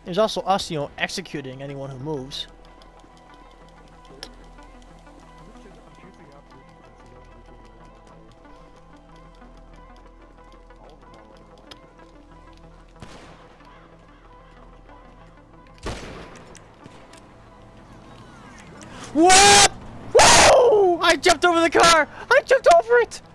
There's also us, you know, executing anyone who moves. What? Whoa! I jumped over the car! I jumped over it!